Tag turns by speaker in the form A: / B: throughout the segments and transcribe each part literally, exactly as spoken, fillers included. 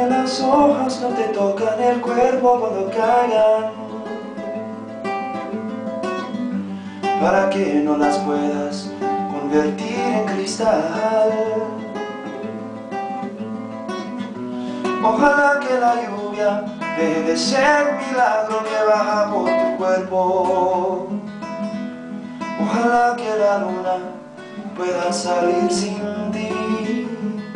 A: que las hojas no te tocan el cuerpo cuando caigan, para que no las puedas convertir en cristal. Ojalá que la lluvia deje de ser un milagro que baja por tu cuerpo. Ojalá que la luna pueda salir sin ti.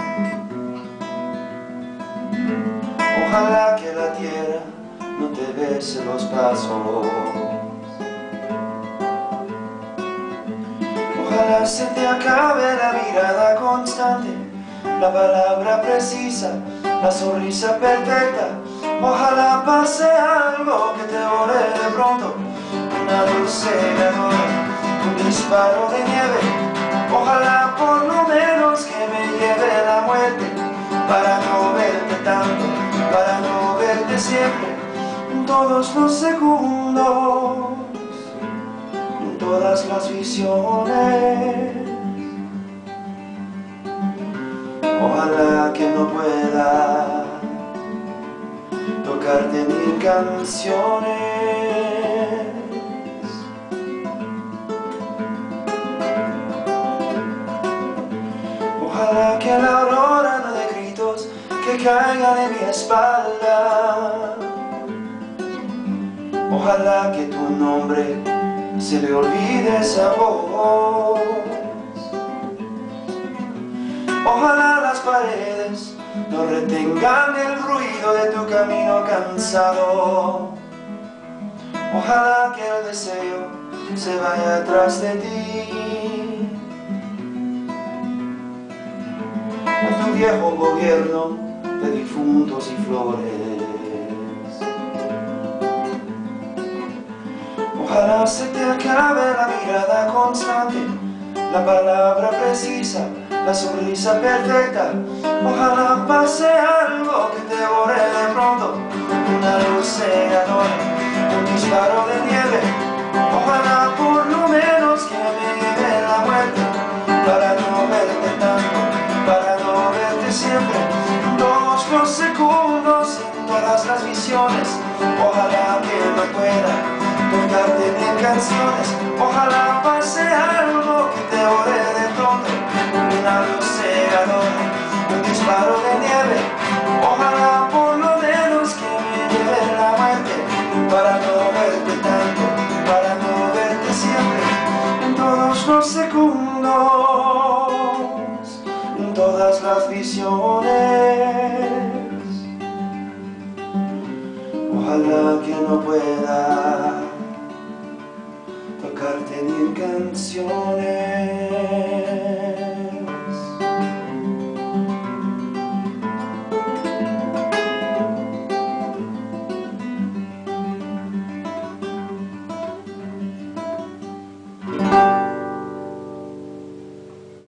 A: Ojalá que la tierra no te bese los pasos. Ojalá se te acabe la mirada constante, la palabra precisa, la sonrisa perfecta. Ojalá pase algo que te borre de pronto, una luz cegadora, un disparo de nieve. Ojalá por lo menos que me lleve la muerte, para no verte tanto, para no verte siempre, en todos los segundos, en todas las visiones. Ojalá que no pueda tocarte mil canciones. Ojalá que la aurora no dé gritos que caiga de mi espalda. Ojalá que tu nombre se le olvide esa voz. Ojalá las paredes no retengan el ruido de tu camino cansado. Ojalá que el deseo se vaya atrás de ti. A tu viejo gobierno de difuntos y flores. Ojalá se te acabe la mirada constante, la palabra precisa, la sonrisa perfecta. Ojalá pase algo que te borre de pronto, una luz cegadora, un disparo de nieve. Ojalá por lo menos que me lleve la muerte, para no verte tanto, para no verte siempre, en todos los segundos, en todas las visiones. Ojalá que no pueda tocarte mil canciones. Ojalá pase algo que te borre de pronto, una luz cegadora, un disparo de nieve. Ojalá por lo menos que me lleve la muerte, para no verte tanto, para no verte siempre, en todos los segundos, en todas las visiones. Ojalá que no pueda tocarte mil canciones.